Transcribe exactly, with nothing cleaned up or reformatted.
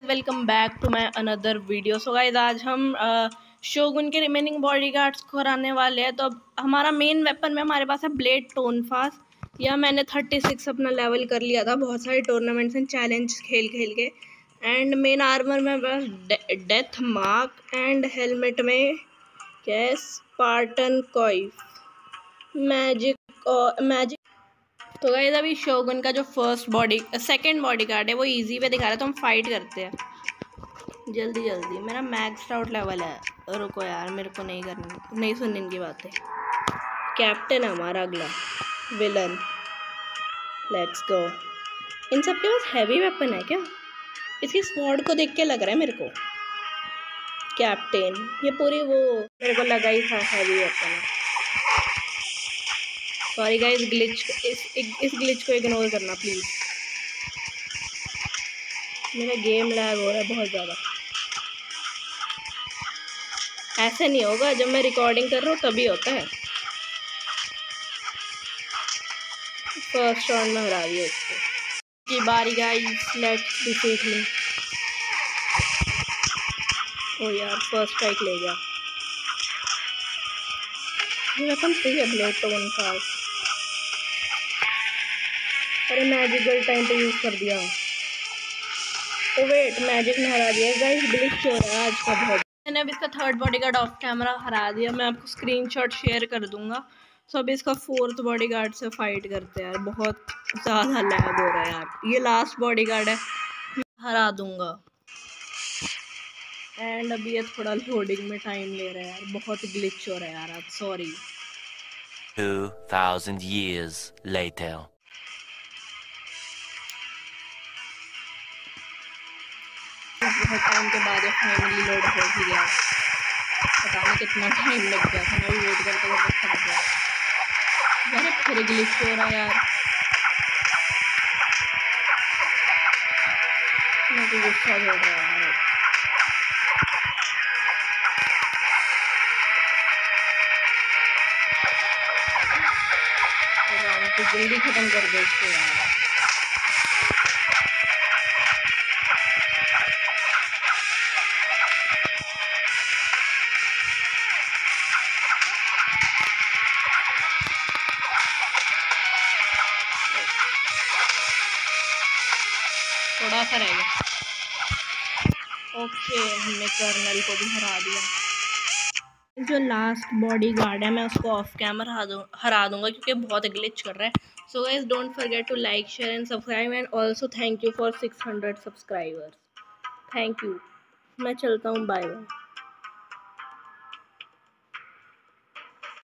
Welcome back to my another video. So guys आज हम shogun के रिमेनिंग बॉडी गार्ड्स को हराने वाले हैं। तो अब हमारा मेन वेपन में हमारे पास है ब्लेड टोनफास। या मैंने थर्टी सिक्स अपना लेवल कर लिया था बहुत सारे टूर्नामेंट्स एंड चैलेंज खेल खेल के। एंड मेन आर्मर में बस डे, डेथ मार्क एंड हेलमेट में क्या स्पार्टन कॉइफ मैजिक और मैजिक। तो गाइस अभी शोगुन का जो first body second bodyguard है वो इजी पे दिखा रहा है, तो हम फाइट करते हैं जल्दी जल्दी। मेरा मैक्स आउट लेवल है। रुको यार, मेरे को नहीं करनी, नहीं सुननी इनकी बातें। कैप्टन है हमारा अगला विलन। Let's go. इन सब के पास हैवी वेपन है क्या? इसकी स्वॉर्ड को देख के लग रहा है मेरे को कैप्टन ये पूरी वो मेरे को लगा ही था हैवी वेपन है। सॉरी गाइस, ग्लिच इस इस ग्लिच को इग्नोर करना प्लीज। मेरा गेम लैग हो रहा है बहुत ज़्यादा। ऐसे नहीं होगा, जब मैं रिकॉर्डिंग कर रहा हूँ तभी होता है। फर्स्ट राउंड में हरा दिया इसको। की बारी गाइस, लेट्स डिफीट हिम। ओ यार, फर्स्ट स्ट्राइक ले गया। ये वेपन सही है, ब्लेड टोनफास। अरे मैजिक गल टाइम पे यूज़ कर दिया। तो वेट, मैजिक ने हरा दिया गाइस। ग्लिच हो रहा है आज का बहुत। मैंने अब इसका थर्ड बॉडीगार्ड ऑफ कैमरा हरा दिया। मैं आपको स्क्रीनशॉट शेयर कर दूंगा। सो अब इसका फोर्थ बॉडीगार्ड से फाइट करते हैं यार। बहुत ज़्यादा लैग हो रहा है यार। ये लास्ट बॉडीगार्ड है, हरा दूंगा। एंड अभी ये थोड़ा लोडिंग में टाइम ले रहा है यार, बहुत ग्लिच हो रहा है यार आज। Sorry. two thousand years later. बहुत टाइम के बाद ये फाइनली लोड हो ही गया। पता नहीं कितना टाइम लग गया था, मैं भी वेट करते करते थक गया यार। फिर ग्लिच हो रहा है यार, मैं तो गुस्सा हो रहा है यार। तो जल्दी खत्म कर दो इसको यार। थोड़ा सा रह गया। ओके, हमने कर्नल को भी हरा दिया। जो लास्ट बॉडी गार्ड है मैं उसको ऑफ कैमरा हरा दूँ हरा दूंगा क्योंकि बहुत ग्लिच कर रहा है। So guys don't forget to like, share and subscribe. And also thank you for six hundred subscribers. Thank you. मैं चलता हूँ, बाय बाय।